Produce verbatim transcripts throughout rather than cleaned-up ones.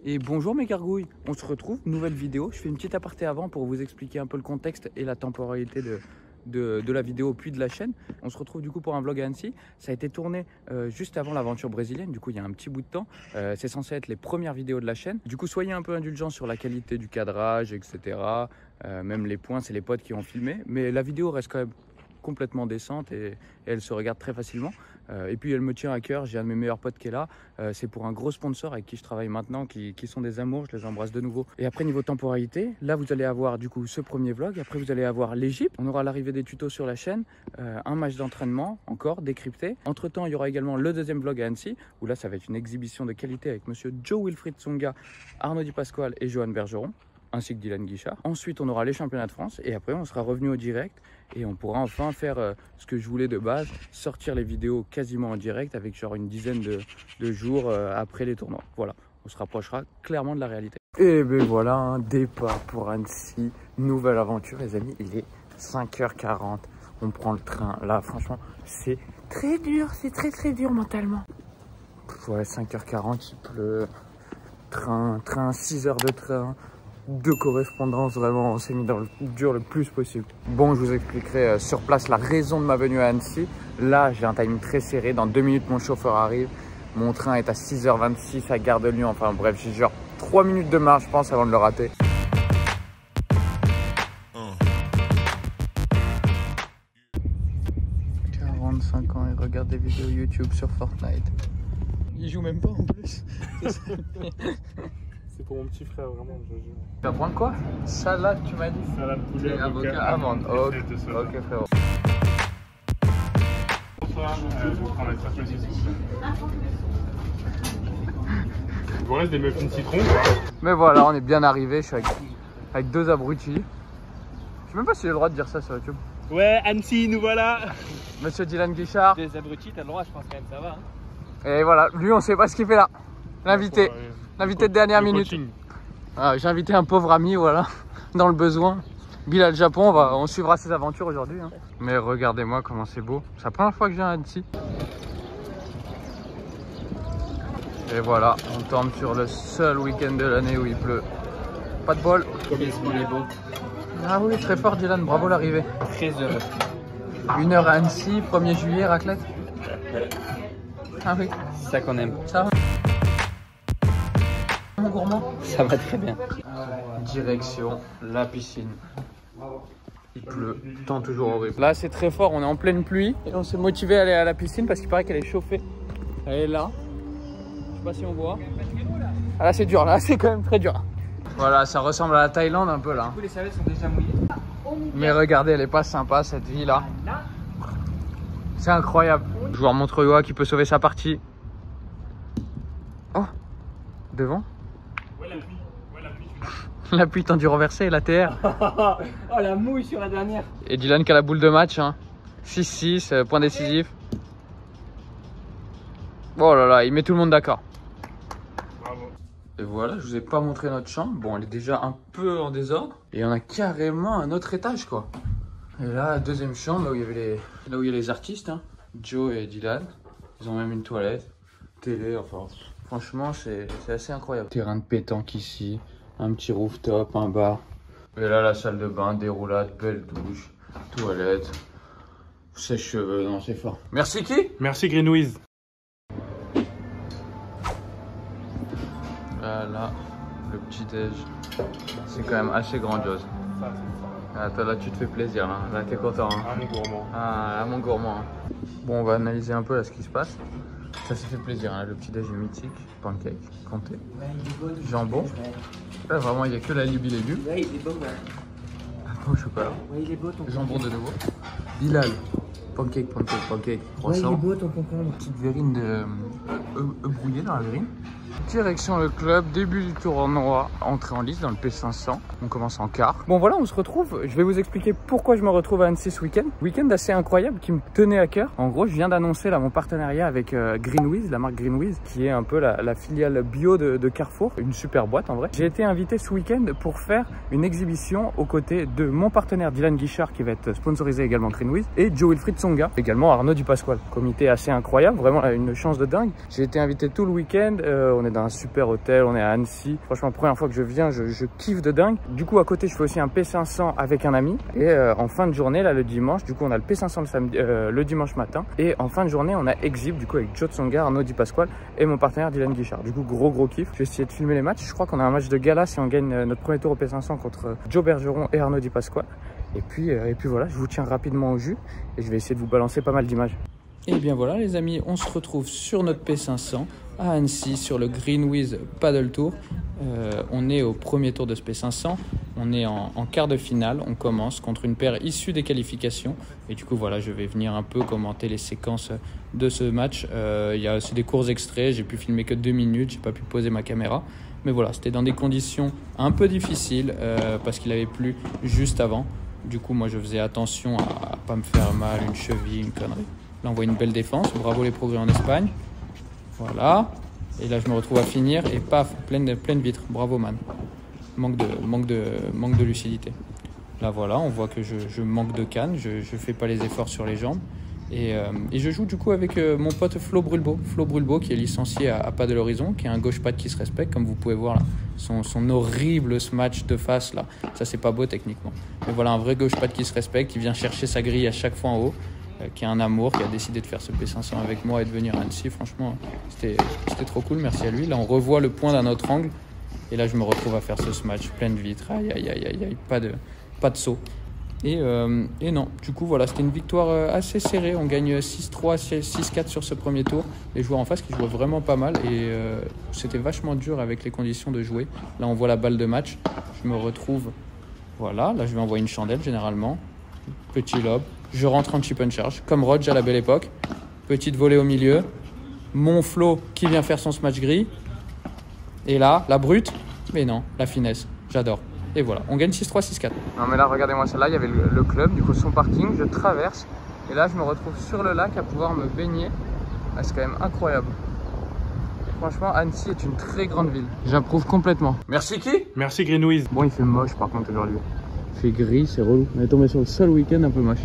Et bonjour mes gargouilles, on se retrouve, nouvelle vidéo. Je fais une petite aparté avant pour vous expliquer un peu le contexte et la temporalité de, de, de la vidéo puis de la chaîne. On se retrouve du coup pour un vlog à Annecy. Ça a été tourné euh, juste avant l'aventure brésilienne, du coup il y a un petit bout de temps. Euh, c'est censé être les premières vidéos de la chaîne. Du coup soyez un peu indulgents sur la qualité du cadrage, et cetera. Euh, même les points, c'est les potes qui ont filmé. Mais la vidéo reste quand même complètement décente et, et elle se regarde très facilement. Euh, et puis elle me tient à cœur, j'ai un de mes meilleurs potes qui est là. Euh, c'est pour un gros sponsor avec qui je travaille maintenant, qui, qui sont des amours, je les embrasse de nouveau. Et après niveau temporalité, là vous allez avoir du coup ce premier vlog. Après vous allez avoir l'Égypte, on aura l'arrivée des tutos sur la chaîne, euh, un match d'entraînement encore décrypté. Entre temps il y aura également le deuxième vlog à Annecy, où là ça va être une exhibition de qualité avec monsieur Joe Wilfried Tsonga, Arnaud Di Pasquale et Johan Bergeron, ainsi que Dylan Guichard. Ensuite, on aura les championnats de France et après, on sera revenu au direct et on pourra enfin faire euh, ce que je voulais de base, sortir les vidéos quasiment en direct avec genre une dizaine de, de jours euh, après les tournois. Voilà, on se rapprochera clairement de la réalité. Et ben voilà, un départ pour Annecy, nouvelle aventure les amis, il est cinq heures quarante, on prend le train. Là, franchement, c'est très dur, c'est très très dur mentalement. Ouais, cinq heures quarante, il pleut, train, train, six heures de train. De correspondance, vraiment on s'est mis dans le dur le plus possible. Bon, je vous expliquerai euh, sur place la raison de ma venue à Annecy. Là j'ai un timing très serré, dans deux minutes mon chauffeur arrive, mon train est à six heures vingt-six à Gare de Lyon, enfin bref j'ai genre trois minutes de marche je pense avant de le rater. quarante-cinq ans et regarde des vidéos YouTube sur Fortnite. Il joue même pas en plus. C'est pour mon petit frère, vraiment. Je... Tu vas prendre quoi? Salade, tu m'as dit? Salade poulet, avocat, avocat amande. Ok, ok frérot. Bonsoir, euh, je vais prendre un espresso ici, s'il vous plaît. Il vous reste des muffins citron, quoi. Mais voilà, on est bien arrivé. Je suis avec, avec deux abrutis. Je sais même pas si j'ai le droit de dire ça sur YouTube. Ouais, Annecy, nous voilà. Monsieur Dylan Guichard. Des abrutis, t'as le droit, je pense quand même, ça va. Hein. Et voilà, lui, on sait pas ce qu'il fait là. L'invité. L'invité de dernière le minute. Ah, j'ai invité un pauvre ami, voilà, dans le besoin. Bilal Japon, on, va, on suivra ses aventures aujourd'hui. Hein. Mais regardez-moi comment c'est beau. C'est la première fois que je viens à Annecy. Et voilà, on tombe sur le seul week-end de l'année où il pleut. Pas de bol. Comme il est beau. Ah oui, très fort Dylan, bravo l'arrivée. Très heureux. Une heure à Annecy, premier juillet, raclette. Ah oui. C'est ça qu'on aime. Ça va. Mon gourmand. Ça va très bien. Direction la piscine. Il pleut, temps toujours horrible. Là c'est très fort, on est en pleine pluie et on s'est motivé à aller à la piscine parce qu'il paraît qu'elle est chauffée. Elle est là. Je sais pas si on voit. Ah là c'est dur, là c'est quand même très dur. Voilà, ça ressemble à la Thaïlande un peu là. Du coup les serviettes sont déjà mouillées. Mais regardez, elle est pas sympa cette vie là. C'est incroyable. Joueur montreuillois qui peut sauver sa partie. Oh, devant. Ouais, la pluie. Ouais, la pluie. La pluie tendue renversée, la T R. Oh la mouille sur la dernière. Et Dylan qui a la boule de match. Hein. six six, euh, point décisif. Oh là là, il met tout le monde d'accord. Bravo. Et voilà, je vous ai pas montré notre chambre. Bon, elle est déjà un peu en désordre. Et on a carrément un autre étage, quoi. Et là, deuxième chambre, là où il y avait les, là où il y a les artistes, hein. Joe et Dylan. Ils ont même une toilette, télé, enfin... Franchement, c'est assez incroyable. Terrain de pétanque ici, un petit rooftop, un bar. Et là, la salle de bain, déroulade, belle douche, toilette, sèche-cheveux, non, c'est fort. Merci qui? Merci Greenwiz. Voilà, le petit déj. C'est quand même assez grandiose. Ça, c'est ça. Ah, toi, là, tu te fais plaisir, là, là t'es content. Hein. Ah, mon gourmand. Ah, là, mon gourmand. Hein. Bon, on va analyser un peu là ce qui se passe. Ça s'est fait plaisir, hein. Le petit déj est mythique, pancake, comté, jambon. Là vraiment il n'y a que la libi légumes. Ouais, il est beau, ouais. Attends, au chocolat. Ouais, il est beau ton Jambon de nouveau. Bilal, pancake, pancake, pancake, croissant. Ouais, il est beau ton concombre. Petite verrine de euh, œuf brouillé dans la verrine. Direction le club, début du tournoi, entrée en lice dans le P cinq cents. On commence en quart. Bon voilà, on se retrouve. Je vais vous expliquer pourquoi je me retrouve à Annecy ce week-end. Week-end assez incroyable qui me tenait à cœur. En gros, je viens d'annoncer là mon partenariat avec euh, Greenwiz, la marque Greenwiz, qui est un peu la, la filiale bio de, de Carrefour. Une super boîte en vrai. J'ai été invité ce week-end pour faire une exhibition aux côtés de mon partenaire Dylan Guichard, qui va être sponsorisé également Greenwiz, et Joe Wilfried Tsonga, également Arnaud Di Pasquale. Comité assez incroyable, vraiment une chance de dingue. J'ai été invité tout le week-end. Euh, on on est dans un super hôtel, on est à Annecy. Franchement, première fois que je viens, je, je kiffe de dingue. Du coup, à côté, je fais aussi un P cinq cents avec un ami. Et euh, en fin de journée, là, le dimanche, du coup, on a le P cinq cents le, samedi, euh, le dimanche matin. Et en fin de journée, on a Exhib, du coup, avec Joe Tsonga, Arnaud Di Pasquale et mon partenaire Dylan Guichard. Du coup, gros, gros kiff. Je vais essayer de filmer les matchs. Je crois qu'on a un match de gala si on gagne euh, notre premier tour au P cinq cents contre Joe Bergeron et Arnaud Di Pasquale. Et puis, euh, et puis voilà, je vous tiens rapidement au jus et je vais essayer de vous balancer pas mal d'images. Et bien voilà les amis, on se retrouve sur notre P cinq cents à Annecy sur le Greenwiz Paddle Tour. Euh, on est au premier tour de ce P cinq cents, on est en, en quart de finale, on commence contre une paire issue des qualifications. Et du coup voilà, je vais venir un peu commenter les séquences de ce match. Euh, il y a aussi des courts extraits, j'ai pu filmer que deux minutes, j'ai pas pu poser ma caméra. Mais voilà, c'était dans des conditions un peu difficiles euh, parce qu'il avait plu juste avant. Du coup moi je faisais attention à, à pas me faire mal, une cheville, une connerie. Là on voit une belle défense, bravo les progrès en Espagne. Voilà, et là je me retrouve à finir et paf, pleine, pleine vitre, bravo man. Manque de, manque de, manque de lucidité. Là voilà, on voit que je, je manque de canne, je ne fais pas les efforts sur les jambes. Et, euh, et je joue du coup avec euh, mon pote Flo Brulbeau, Flo Brulbeau qui est licencié à, à Pas de l'Horizon, qui est un gauche-patte qui se respecte, comme vous pouvez voir là. Son, son horrible smash de face là, ça c'est pas beau techniquement. Mais voilà, un vrai gauche-patte qui se respecte, qui vient chercher sa grille à chaque fois en haut. Qui a un amour, qui a décidé de faire ce P cinq cents avec moi et de venir à Annecy. Franchement, c'était trop cool, merci à lui. Là, on revoit le point d'un autre angle. Et là, je me retrouve à faire ce smash pleine vitre. Aïe, aïe, aïe, aïe, aïe, pas de, pas de saut. Et, euh, et non, du coup, voilà, c'était une victoire assez serrée. On gagne six trois, six quatre sur ce premier tour. Les joueurs en face qui jouaient vraiment pas mal. Et euh, c'était vachement dur avec les conditions de jouer. Là, on voit la balle de match. Je me retrouve, voilà, là, je vais envoyer une chandelle généralement. Petit lob. Je rentre en chip and charge, comme Rodge à la belle époque. Petite volée au milieu. Mon Flo qui vient faire son smash gris. Et là, la brute. Mais non, la finesse. J'adore. Et voilà, on gagne six trois, six quatre. Non mais là, regardez-moi celle-là, il y avait le, le club, du coup son parking, je traverse. Et là, je me retrouve sur le lac à pouvoir me baigner. Ah, c'est quand même incroyable. Franchement, Annecy est une très grande ville. J'approuve complètement. Merci qui? Merci Greenwiz. Bon, il fait moche par contre aujourd'hui. Il fait gris, c'est relou. On est tombé sur le seul week-end un peu moche.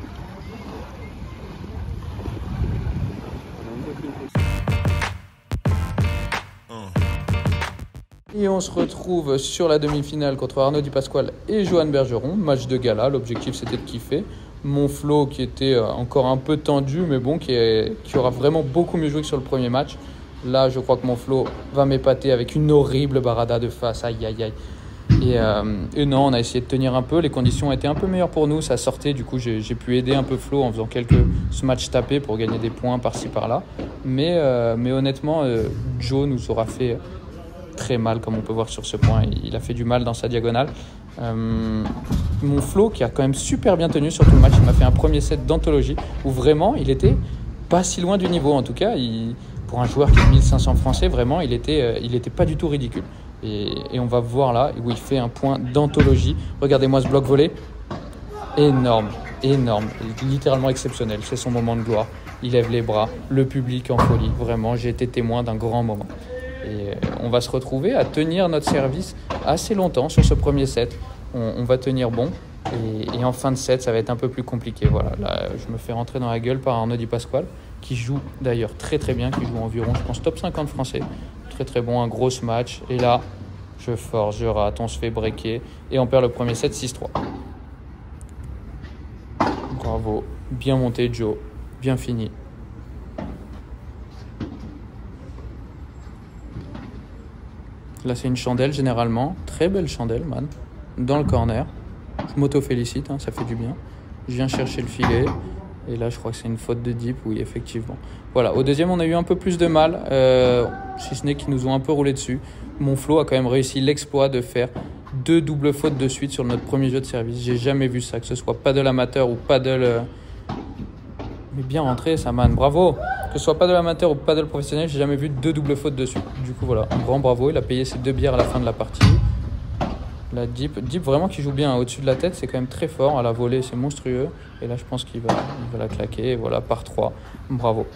Et on se retrouve sur la demi-finale contre Arnaud Di Pasquale et Johan Bergeron. Match de gala, l'objectif c'était de kiffer. Mon Flo qui était encore un peu tendu, mais bon, qui, est, qui aura vraiment beaucoup mieux joué que sur le premier match. Là, je crois que mon Flo va m'épater avec une horrible barada de face. Aïe, aïe, aïe. Et, euh, et non, on a essayé de tenir un peu. Les conditions étaient un peu meilleures pour nous. Ça sortait, du coup, j'ai pu aider un peu Flo en faisant quelques matchs tapés pour gagner des points par-ci par-là. Mais, euh, mais honnêtement, euh, Joe nous aura fait très mal, comme on peut voir sur ce point. Il a fait du mal dans sa diagonale. Euh, mon Flo, qui a quand même super bien tenu sur tout le match, il m'a fait un premier set d'anthologie où vraiment, il était pas si loin du niveau. En tout cas, il, pour un joueur qui est mille cinq cents français, vraiment, il était, euh, il était pas du tout ridicule. Et, et on va voir là où il fait un point d'anthologie. Regardez-moi ce bloc volé. Énorme, énorme, littéralement exceptionnel. C'est son moment de gloire. Il lève les bras, le public en folie. Vraiment, j'ai été témoin d'un grand moment. Et on va se retrouver à tenir notre service assez longtemps sur ce premier set. On, on va tenir bon. Et, et en fin de set, ça va être un peu plus compliqué. Voilà, là, je me fais rentrer dans la gueule par Arnaud Di Pasquale, qui joue d'ailleurs très très bien, qui joue environ, je pense, top cinquante français. Très très bon, un gros match. Et là, je force, je rate, on se fait breaker. Et on perd le premier set six trois. Bravo, bien monté Joe, bien fini. Là, c'est une chandelle généralement. Très belle chandelle, man. Dans le corner. Je m'auto-félicite, hein, ça fait du bien. Je viens chercher le filet. Et là, je crois que c'est une faute de deep, oui, effectivement. Voilà, au deuxième, on a eu un peu plus de mal. Euh, si ce n'est qu'ils nous ont un peu roulé dessus. Mon Flo a quand même réussi l'exploit de faire deux doubles fautes de suite sur notre premier jeu de service. J'ai jamais vu ça, que ce soit paddle amateur ou paddle... Euh... Mais bien rentré, ça, man. Bravo. Que ce soit paddle amateur ou paddle professionnel, j'ai jamais vu deux doubles fautes dessus. Du coup, voilà, un grand bravo. Il a payé ses deux bières à la fin de la partie. La deep, deep vraiment qui joue bien hein. Au-dessus de la tête, c'est quand même très fort. À la volée, c'est monstrueux. Et là, je pense qu'il va, il va la claquer. Et voilà, par trois. Bravo.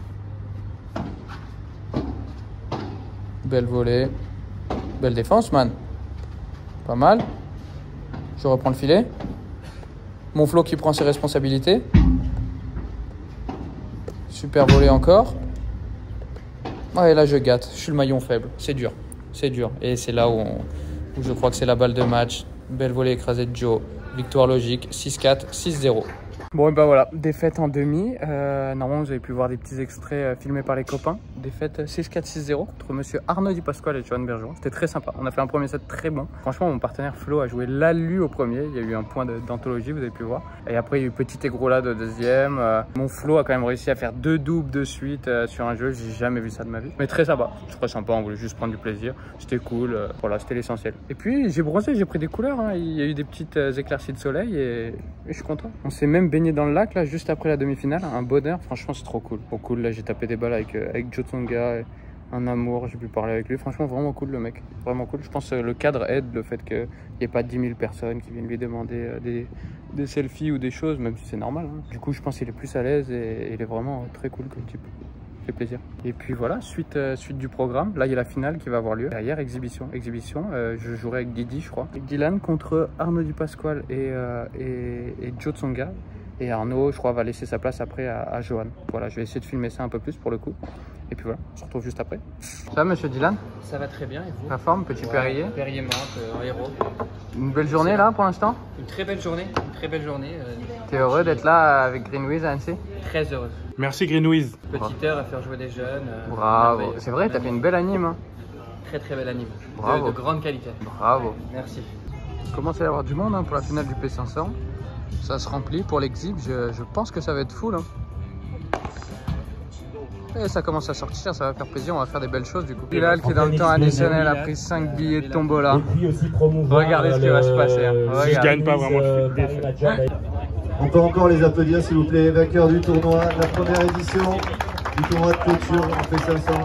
Belle volée. Belle défense, man. Pas mal. Je reprends le filet. Mon Flo qui prend ses responsabilités. Super volée encore. Ouais, là je gâte, je suis le maillon faible, c'est dur, c'est dur. Et c'est là où, on, où je crois que c'est la balle de match. Belle volée écrasée de Joe, victoire logique, six quatre, six zéro. Bon et bah voilà, défaite en demi. Euh, normalement vous avez pu voir des petits extraits euh, filmés par les copains. Défaite six quatre, six zéro contre monsieur Arnaud Di Pasquale et Johan Bergeron. C'était très sympa, on a fait un premier set très bon. Franchement mon partenaire Flo a joué l'alu au premier. Il y a eu un point d'anthologie, vous avez pu voir. Et après il y a eu petit égrolade au deuxième. Euh, mon Flo a quand même réussi à faire deux doubles de suite euh, sur un jeu. J'ai jamais vu ça de ma vie. Mais très sympa, très sympa, on voulait juste prendre du plaisir. C'était cool, euh, voilà c'était l'essentiel. Et puis j'ai bronzé, j'ai pris des couleurs. Hein. Il y a eu des petites euh, éclaircies de soleil et, et je suis content. On s'est même baigné dans le lac là juste après la demi-finale, un bonheur, franchement c'est trop cool, trop cool. Là j'ai tapé des balles avec, euh, avec Joe Tsonga, un amour, j'ai pu parler avec lui, franchement vraiment cool le mec, vraiment cool. Je pense que le cadre aide, le fait qu'il n'y ait pas dix mille personnes qui viennent lui demander euh, des, des selfies ou des choses, même si c'est normal. Hein. Du coup je pense qu'il est plus à l'aise et, et il est vraiment très cool comme type. Fait plaisir. Et puis voilà, suite, euh, suite du programme, là il y a la finale qui va avoir lieu. Derrière, exhibition, exhibition, euh, je jouerai avec Didi je crois. Avec Dylan contre Arnaud Di Pasquale et, euh, et, et Joe Tsonga. Et Arnaud, je crois, va laisser sa place après à, à Johan. Voilà, je vais essayer de filmer ça un peu plus pour le coup. Et puis voilà, on se retrouve juste après. Ça va, monsieur Dylan? Ça va très bien et vous? La forme, petit ouais, Perrier. Perrier menthe euh, en héros. Une belle journée là pour l'instant? Une très belle journée, une très belle journée. Euh, T'es heureux d'être là avec Greenwiz à Annecy? très heureux. Merci Greenwiz. Petite heure à faire jouer des jeunes. Euh, Bravo, merveilleux. c'est vrai, t'as fait une belle anime. Hein. Très très belle anime. Bravo. De, de grande qualité. Bravo. Merci. Il commence à y avoir du monde hein, pour la finale du P cinq cents. Ça se remplit pour l'exhib, je, je pense que ça va être full. Hein. Et ça commence à sortir, ça va faire plaisir, on va faire des belles choses du coup. Bilal qui dans le temps additionnel a pris cinq billets de tombola. Regardez ce qui va se passer. Hein. Si je gagne pas vraiment, je suis défait. On peut encore les applaudir s'il vous plaît, vainqueur du tournoi, la première édition du tournoi de clôture en P cinq cents.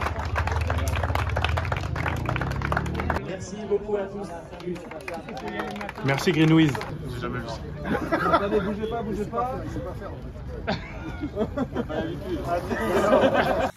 Merci beaucoup à tous. Merci Greenwiz. J'ai jamais vu ça. Attendez, bougez pas, bougez pas. Je sais pas faire.